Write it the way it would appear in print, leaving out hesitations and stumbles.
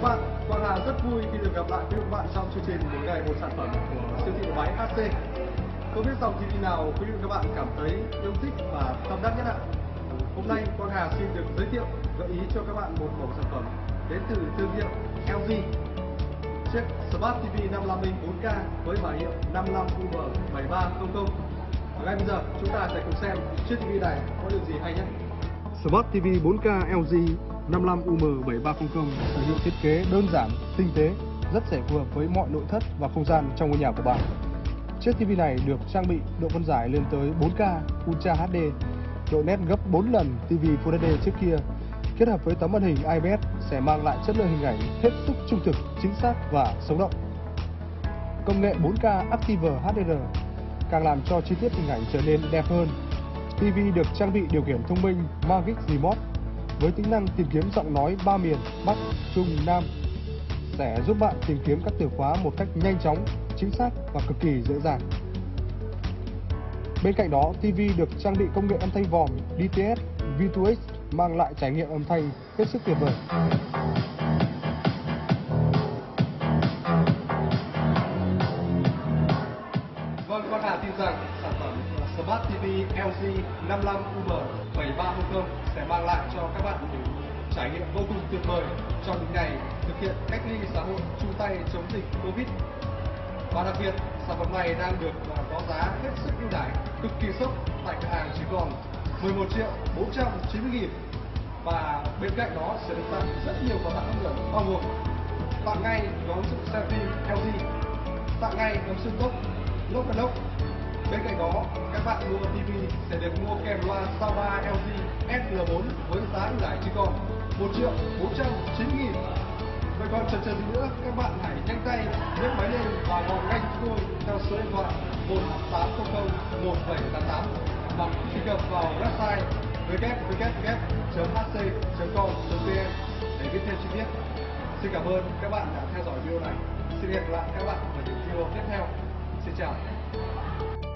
các bạn, Quang Hà rất vui khi được gặp lại quý vị và các bạn trong chương trình Mỗi ngày một sản phẩm của siêu thị điện máy HC. Không biết dòng TV nào quý vị và các bạn cảm thấy yêu thích và tâm đắc nhất ạ? Hôm nay Quang Hà xin được giới thiệu, gợi ý cho các bạn một mẫu sản phẩm đến từ thương hiệu LG. Chiếc Smart TV 55 inch 4K với mã hiệu 55UM7300. Và ngay bây giờ chúng ta sẽ cùng xem chiếc TV này có điều gì hay nhé. Smart TV 4K LG 55UM7300 sở hữu thiết kế đơn giản, tinh tế, rất dễ phù hợp với mọi nội thất và không gian trong ngôi nhà của bạn. Chiếc TV này được trang bị độ phân giải lên tới 4K Ultra HD, độ nét gấp 4 lần TV Full HD trước kia. Kết hợp với tấm màn hình IPS sẽ mang lại chất lượng hình ảnh hết sức trung thực, chính xác và sống động. Công nghệ 4K Active HDR càng làm cho chi tiết hình ảnh trở nên đẹp hơn. TV được trang bị điều khiển thông minh Magic Remote với tính năng tìm kiếm giọng nói 3 miền Bắc, Trung, Nam sẽ giúp bạn tìm kiếm các từ khóa một cách nhanh chóng, chính xác và cực kỳ dễ dàng. Bên cạnh đó, TV được trang bị công nghệ âm thanh vòm DTS V2X mang lại trải nghiệm âm thanh hết sức tuyệt vời. Vâng, Quang Hà tin rằng sản phẩm Smart TV LG 55UM7300 sẽ mang lại cho các bạn những trải nghiệm vô cùng tuyệt vời trong những ngày thực hiện cách ly xã hội chung tay chống dịch Covid. Và đặc biệt, sản phẩm này đang được có giá hết sức ưu đãi, cực kỳ sốc tại cửa hàng chỉ còn 11.490.000. Và bên cạnh đó sẽ được tặng rất nhiều quà tặng hấp dẫn, bao gồm tặng ngay ống xương selfie LG, tặng ngay ống xương cốc Locanox. Bên cạnh đó, các bạn mua TV sẽ được mua kèm loa Soundbar LG SL4 với giá ưu đãi chỉ còn 1.490.000. Vậy còn chần chờ gì nữa, các bạn hãy nhanh tay nhấc máy lên và gọi ngay chúng tôi theo số điện thoại 18001788 hoặc truy cập vào website www.hc.com.vn để biết thêm chi tiết. Xin cảm ơn các bạn đã theo dõi video này. Xin hẹn gặp lại các bạn ở những video tiếp theo. Xin chào.